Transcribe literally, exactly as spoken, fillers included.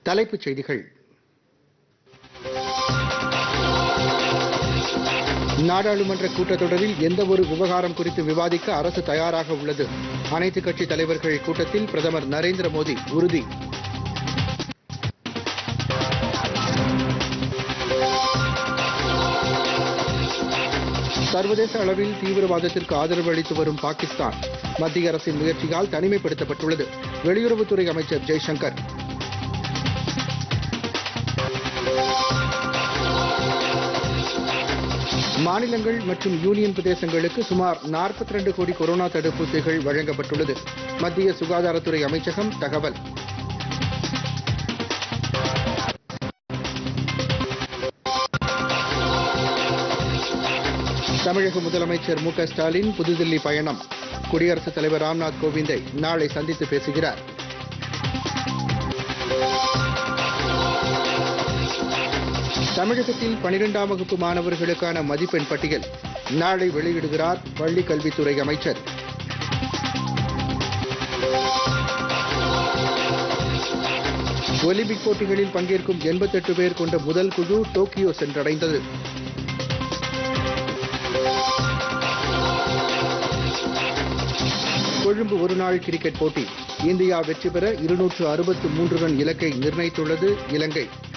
தலைப்புச் செய்திகள். நாடாளுமன்ற கூட்டத்தொடரில் எந்தவொரு விவகாரம் குறித்து விவாதிக்க அரசு தயாராக உள்ளது. அனைத்துக் கட்சித் தலைவர்கள் கூட்டத்தில் பிரதமர் நரேந்திர மோடி உறுதி. சர்வதேச அளவில் தீவிரவாதத்திற்கு ஆதரவு அளித்து வரும் பாகிஸ்தான் மத்திய அரசின் முயற்சியால் தனிமைப்படுத்தப்பட்டுள்ளது. வெளியுறவுத்துறை அமைச்சர் ஜெய்சங்கர். மாநிலங்கள் மற்றும் யூனியன் பிரதேசங்களுக்கு சுமார் நாற்பத்தி இரண்டு கோடி கொரோனா தடுப்பூசிகள் வழங்கப்பட்டுள்ளது. மத்திய சுகாதாரத்துறை அமைச்சகம் தகவல். தமிழக முதலமைச்சர் மு க ஸ்டாலின் புதுதில்லி பயணம். குடியரசுத் தலைவர் ராம்நாத் கோவிந்தை நாளை சந்தித்து பேசுகிறார். தமிழகத்தில் பனிரெண்டாம் வகுப்பு மாணவர்களுக்கான மதிப்பெண் பட்டியல் நாளை வெளியிடுகிறார் பள்ளிக் கல்வித்துறை அமைச்சர். ஒலிம்பிக் போட்டிகளில் பங்கேற்கும் எண்பத்தி எட்டு பேர் கொண்ட முதல் குழு டோக்கியோ சென்றடைந்தது. கொழும்பு ஒருநாள் கிரிக்கெட் போட்டி இந்தியா வெற்றி பெற இருநூற்று அறுபத்து மூன்று ரன் இலக்கை நிர்ணயித்துள்ளது இலங்கை.